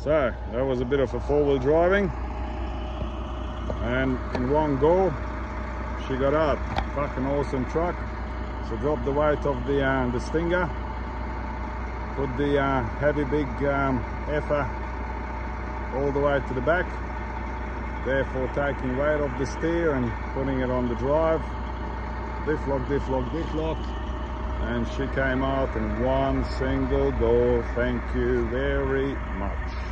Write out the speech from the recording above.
So that was a bit of a four-wheel driving, and in one go she got up. Fucking awesome truck. So dropped the weight of the Stinger, put the heavy big effer all the way to the back, therefore taking weight off the steer and putting it on the drive. Diff lock, diff lock, diff lock, and she came out in one single go. Thank you very much.